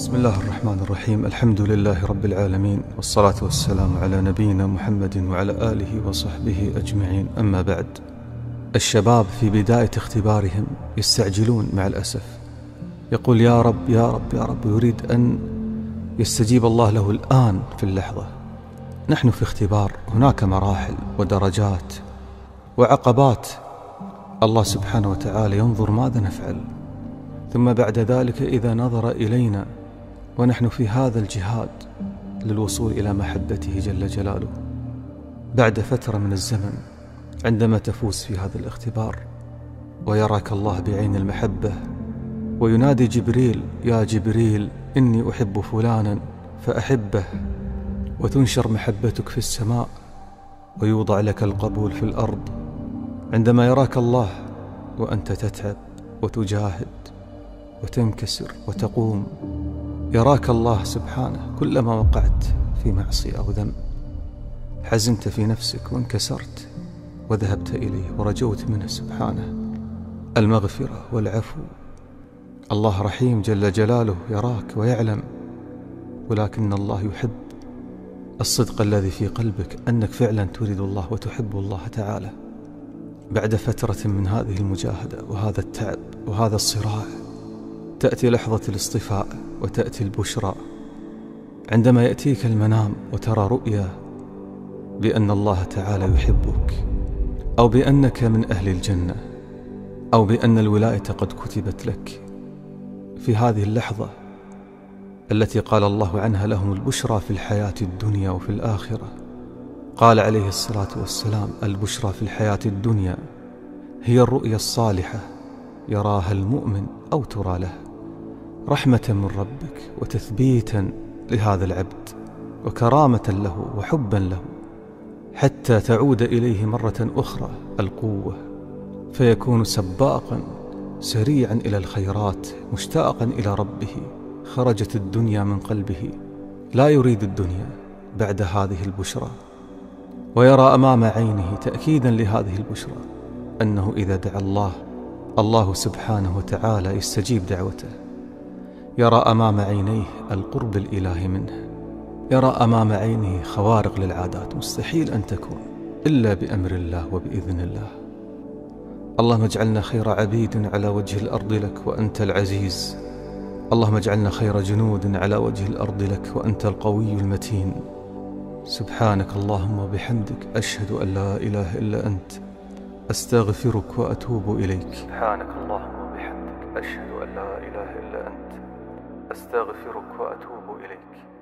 بسم الله الرحمن الرحيم. الحمد لله رب العالمين، والصلاة والسلام على نبينا محمد وعلى آله وصحبه أجمعين. أما بعد، الشباب في بداية اختبارهم يستعجلون مع الأسف، يقول يا رب يا رب يا رب، يريد أن يستجيب الله له الآن في اللحظة. نحن في اختبار، هناك مراحل ودرجات وعقبات، الله سبحانه وتعالى ينظر ماذا نفعل، ثم بعد ذلك إذا نظر إلينا ونحن في هذا الجهاد للوصول إلى محبته جل جلاله، بعد فترة من الزمن عندما تفوز في هذا الاختبار ويراك الله بعين المحبة وينادي جبريل يا جبريل إني أحب فلانا فأحبه، وتنشر محبتك في السماء ويوضع لك القبول في الأرض، عندما يراك الله وأنت تتعب وتجاهد وتنكسر وتقوم، يراك الله سبحانه كلما وقعت في معصية أو ذنب حزنت في نفسك وانكسرت وذهبت إليه ورجوت منه سبحانه المغفرة والعفو. الله رحيم جل جلاله، يراك ويعلم، ولكن الله يحب الصدق الذي في قلبك، أنك فعلا تريد الله وتحب الله تعالى. بعد فترة من هذه المجاهدة وهذا التعب وهذا الصراع تأتي لحظة الاصطفاء وتأتي البشرى، عندما يأتيك المنام وترى رؤيا بأن الله تعالى يحبك، أو بأنك من أهل الجنة، أو بأن الولاية قد كتبت لك. في هذه اللحظة التي قال الله عنها لهم البشرى في الحياة الدنيا وفي الآخرة، قال عليه الصلاة والسلام البشرى في الحياة الدنيا هي الرؤيا الصالحة يراها المؤمن أو ترى له، رحمة من ربك وتثبيتا لهذا العبد وكرامة له وحبا له، حتى تعود إليه مرة أخرى القوة، فيكون سباقا سريعا إلى الخيرات مشتاقا إلى ربه. خرجت الدنيا من قلبه، لا يريد الدنيا بعد هذه البشرى، ويرى أمام عينه تأكيدا لهذه البشرى أنه إذا دعا الله سبحانه وتعالى يستجيب دعوته. يرى أمام عينيه القرب الإلهي منه، يرى أمام عينه خوارق للعادات مستحيل أن تكون إلا بأمر الله وبإذن الله. اللهم اجعلنا خير عبيد على وجه الأرض لك وأنت العزيز، اللهم اجعلنا خير جنود على وجه الأرض لك وأنت القوي المتين. سبحانك اللهم وبحمدك، أشهد أن لا إله إلا أنت، أستغفرك وأتوب إليك. سبحانك اللهم وبحمدك، أشهد أن لا إله إلا أنت، أستغفرك وأتوب إليك.